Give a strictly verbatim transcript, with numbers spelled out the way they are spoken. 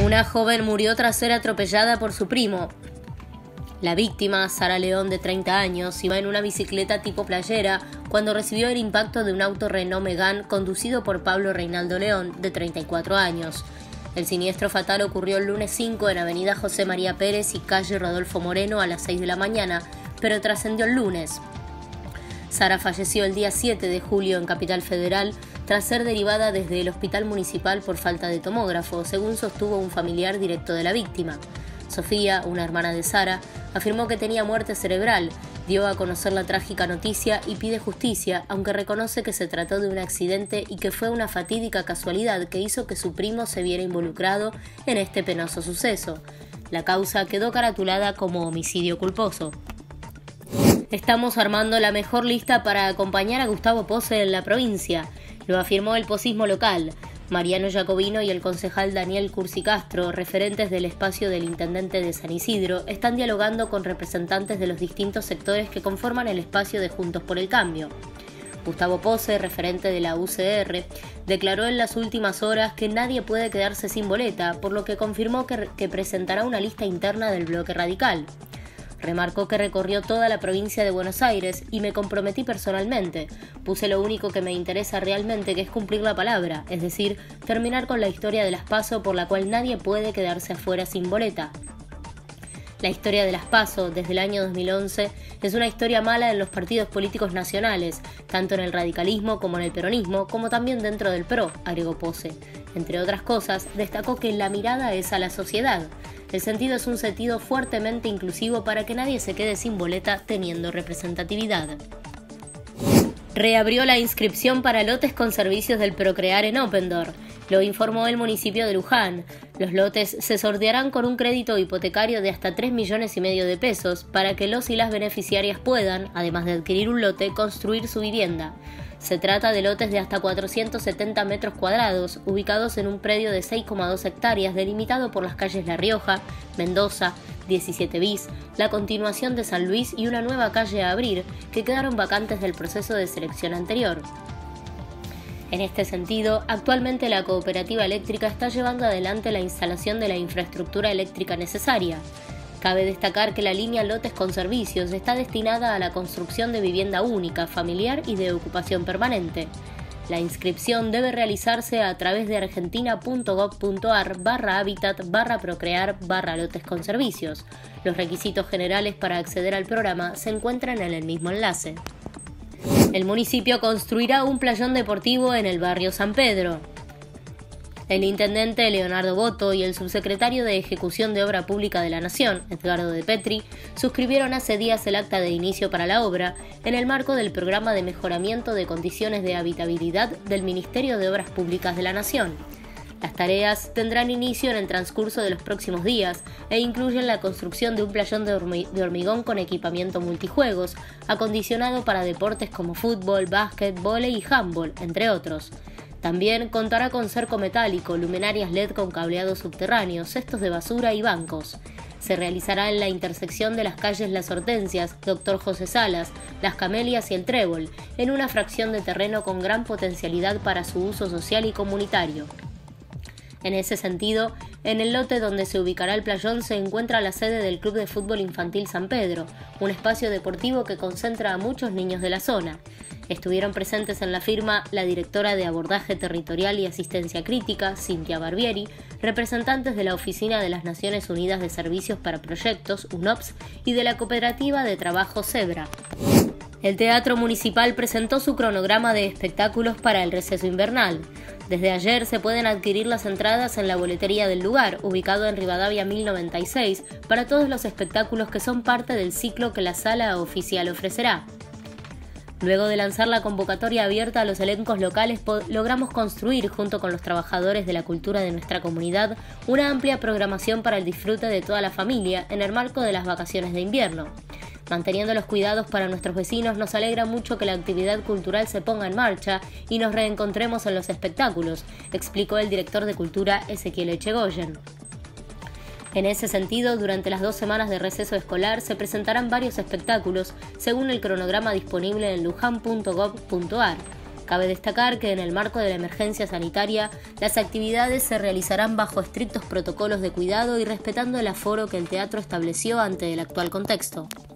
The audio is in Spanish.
Una joven murió tras ser atropellada por su primo. La víctima, Sara León, de treinta años, iba en una bicicleta tipo playera cuando recibió el impacto de un auto Renault Megane conducido por Pablo Reinaldo León, de treinta y cuatro años. El siniestro fatal ocurrió el lunes cinco en Avenida José María Pérez y calle Rodolfo Moreno a las seis de la mañana, pero trascendió el lunes. Sara falleció el día siete de julio en Capital Federal tras ser derivada desde el hospital municipal por falta de tomógrafo, según sostuvo un familiar directo de la víctima. Sofía, una hermana de Sara, afirmó que tenía muerte cerebral, dio a conocer la trágica noticia y pide justicia, aunque reconoce que se trató de un accidente y que fue una fatídica casualidad que hizo que su primo se viera involucrado en este penoso suceso. La causa quedó caratulada como homicidio culposo. Estamos armando la mejor lista para acompañar a Gustavo Posse en la provincia, lo afirmó el posismo local. Mariano Jacobino y el concejal Daniel Cursi Castro, referentes del espacio del intendente de San Isidro, están dialogando con representantes de los distintos sectores que conforman el espacio de Juntos por el Cambio. Gustavo Posse, referente de la U C R, declaró en las últimas horas que nadie puede quedarse sin boleta, por lo que confirmó que, que presentará una lista interna del bloque radical. Remarcó que recorrió toda la provincia de Buenos Aires y me comprometí personalmente. Puse lo único que me interesa realmente, que es cumplir la palabra, es decir, terminar con la historia de las PASO por la cual nadie puede quedarse afuera sin boleta. La historia de las PASO, desde el año dos mil once, es una historia mala en los partidos políticos nacionales, tanto en el radicalismo como en el peronismo, como también dentro del PRO, agregó Posse. Entre otras cosas, destacó que la mirada es a la sociedad. El sentido es un sentido fuertemente inclusivo para que nadie se quede sin boleta teniendo representatividad. Reabrió la inscripción para lotes con servicios del Procrear en Opendor, lo informó el municipio de Luján. Los lotes se sortearán con un crédito hipotecario de hasta tres millones y medio de pesos para que los y las beneficiarias puedan, además de adquirir un lote, construir su vivienda. Se trata de lotes de hasta cuatrocientos setenta metros cuadrados, ubicados en un predio de seis coma dos hectáreas, delimitado por las calles La Rioja, Mendoza, diecisiete bis, la continuación de San Luis y una nueva calle a abrir, que quedaron vacantes del proceso de selección anterior. En este sentido, actualmente la cooperativa eléctrica está llevando adelante la instalación de la infraestructura eléctrica necesaria. Cabe destacar que la línea Lotes con Servicios está destinada a la construcción de vivienda única, familiar y de ocupación permanente. La inscripción debe realizarse a través de argentina.gov.ar barra hábitat barra procrear barra lotes con servicios. Los requisitos generales para acceder al programa se encuentran en el mismo enlace. El municipio construirá un playón deportivo en el barrio San Pedro. El intendente Leonardo Boto y el subsecretario de Ejecución de Obra Pública de la Nación, Edgardo de Petri, suscribieron hace días el acta de inicio para la obra en el marco del Programa de Mejoramiento de Condiciones de Habitabilidad del Ministerio de Obras Públicas de la Nación. Las tareas tendrán inicio en el transcurso de los próximos días e incluyen la construcción de un playón de hormigón con equipamiento multijuegos, acondicionado para deportes como fútbol, básquet, vóley y handball, entre otros. También contará con cerco metálico, luminarias L E D con cableado subterráneo, cestos de basura y bancos. Se realizará en la intersección de las calles Las Hortensias, Doctor José Salas, Las Camelias y El Trébol, en una fracción de terreno con gran potencialidad para su uso social y comunitario. En ese sentido, en el lote donde se ubicará el playón se encuentra la sede del Club de Fútbol Infantil San Pedro, un espacio deportivo que concentra a muchos niños de la zona. Estuvieron presentes en la firma la directora de Abordaje Territorial y Asistencia Crítica, Cintia Barbieri, representantes de la Oficina de las Naciones Unidas de Servicios para Proyectos, U N O P S, y de la Cooperativa de Trabajo Zebra. El Teatro Municipal presentó su cronograma de espectáculos para el receso invernal. Desde ayer se pueden adquirir las entradas en la boletería del lugar, ubicado en Rivadavia mil noventa y seis, para todos los espectáculos que son parte del ciclo que la sala oficial ofrecerá. Luego de lanzar la convocatoria abierta a los elencos locales, logramos construir, junto con los trabajadores de la cultura de nuestra comunidad, una amplia programación para el disfrute de toda la familia en el marco de las vacaciones de invierno. Manteniendo los cuidados para nuestros vecinos, nos alegra mucho que la actividad cultural se ponga en marcha y nos reencontremos en los espectáculos, explicó el director de Cultura Ezequiel Echegoyen. En ese sentido, durante las dos semanas de receso escolar se presentarán varios espectáculos según el cronograma disponible en luján punto gov punto ar. Cabe destacar que en el marco de la emergencia sanitaria, las actividades se realizarán bajo estrictos protocolos de cuidado y respetando el aforo que el teatro estableció ante el actual contexto.